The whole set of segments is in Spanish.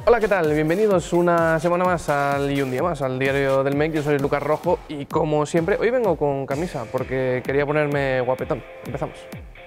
Hola, ¿qué tal? Bienvenidos una semana más y un día más al Diario del MEC. Yo soy Lucas Rojo y como siempre, hoy vengo con camisa porque quería ponerme guapetón. Empezamos.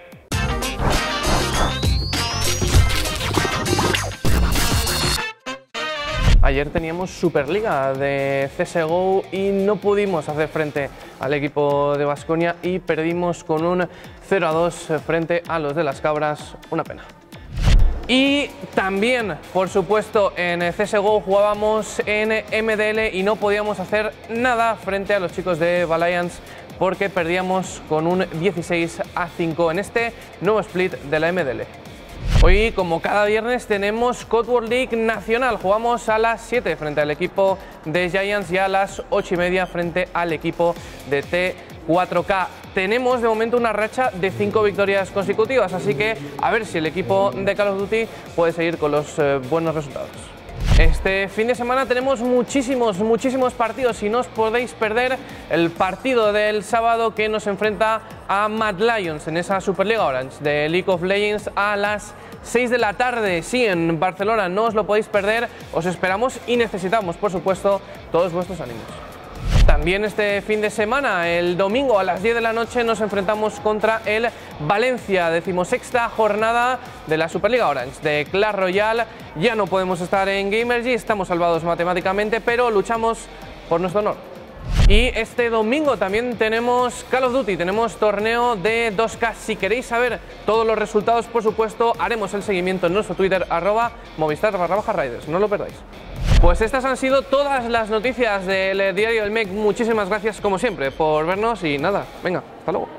Ayer teníamos Superliga de CSGO y no pudimos hacer frente al equipo de Baskonia y perdimos con un 0-2 frente a los de las Cabras, una pena. Y también, por supuesto, en CSGO jugábamos en MDL y no podíamos hacer nada frente a los chicos de Valiance porque perdíamos con un 16-5 en este nuevo split de la MDL. Hoy, como cada viernes, tenemos COD World League Nacional. Jugamos a las 7 frente al equipo de Giants y a las 8:30 frente al equipo de T4K. Tenemos de momento una racha de 5 victorias consecutivas, así que a ver si el equipo de Call of Duty puede seguir con los buenos resultados. Este fin de semana tenemos muchísimos partidos y no os podéis perder el partido del sábado que nos enfrenta a Mad Lions en esa Superliga Orange de League of Legends a las 6 de la tarde, sí, en Barcelona. No os lo podéis perder, os esperamos y necesitamos, por supuesto, todos vuestros ánimos. También este fin de semana, el domingo a las 10 de la noche, nos enfrentamos contra el Valencia, 16ª jornada de la Superliga Orange de Clash Royale. Ya no podemos estar en Gamergy, estamos salvados matemáticamente, pero luchamos por nuestro honor. Y este domingo también tenemos Call of Duty, tenemos torneo de 2K. Si queréis saber todos los resultados, por supuesto, haremos el seguimiento en nuestro Twitter, @Movistar_Riders, no lo perdáis. Pues estas han sido todas las noticias del Diario del MEC. Muchísimas gracias, como siempre, por vernos y nada, venga, hasta luego.